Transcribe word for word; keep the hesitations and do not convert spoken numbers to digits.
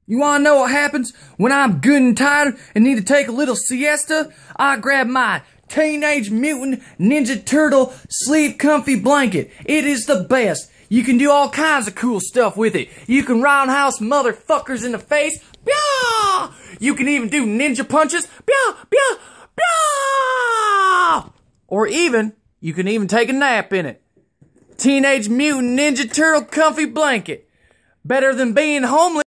You wanna know what happens when I'm good and tired and need to take a little siesta? I grab my Teenage Mutant Ninja Turtle sleep comfy blanket. It is the best. You can do all kinds of cool stuff with it. You can roundhouse motherfuckers in the face. Pyah! You can even do ninja punches. Pyah! Pyah! Pyah! Or even, you can even take a nap in it. Teenage Mutant Ninja Turtle comfy blanket. Better than being homeless.